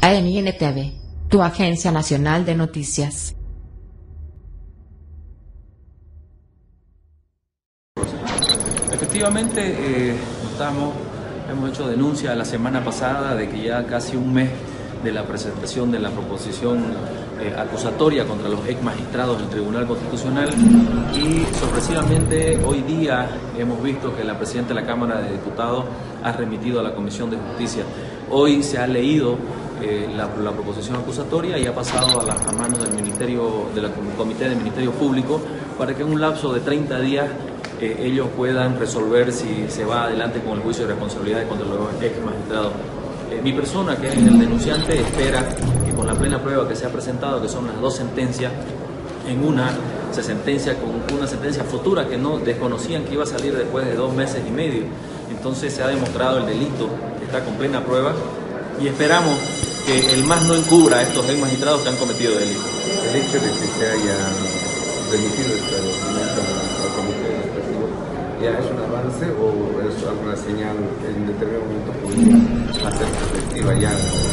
ANNTV, tu agencia nacional de noticias. Efectivamente, hemos hecho denuncia la semana pasada de que ya casi un mes de la presentación de la proposición acusatoria contra los ex magistrados del Tribunal Constitucional, y sorpresivamente hoy día hemos visto que la presidenta de la Cámara de Diputados ha remitido a la Comisión de Justicia. Hoy se ha leído la proposición acusatoria y ha pasado a manos del Comité del Ministerio Público para que en un lapso de 30 días ellos puedan resolver si se va adelante con el juicio de responsabilidades contra los ex magistrados. Mi persona, que es el denunciante, espera que con la plena prueba que se ha presentado, que son las dos sentencias, en una se sentencia con una sentencia futura que no desconocían que iba a salir después de 2 meses y medio. Entonces se ha demostrado el delito, está con plena prueba, y esperamos que el MAS no encubra a estos ex magistrados que han cometido delito. El hecho de que se haya remitido este documento al comité legislativo, ¿ya es un avance o es alguna señal que en determinado momento podría hacer efectiva ya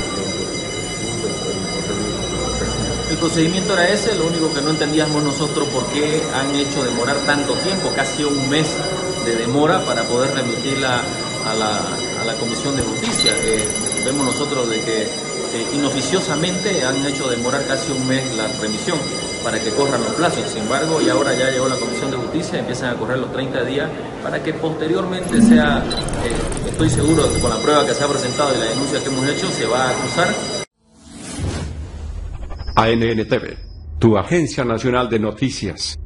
el procedimiento? Era ese, lo único que no entendíamos nosotros por qué han hecho demorar tanto tiempo, casi un mes de demora para poder remitirla a la Comisión de Justicia. Vemos nosotros de que inoficiosamente han hecho demorar casi un mes la remisión para que corran los plazos. Sin embargo, y ahora ya llegó la Comisión de Justicia, empiezan a correr los 30 días para que posteriormente sea, estoy seguro que con la prueba que se ha presentado y la denuncia que hemos hecho, se va a acusar. ANNTV, tu agencia nacional de noticias.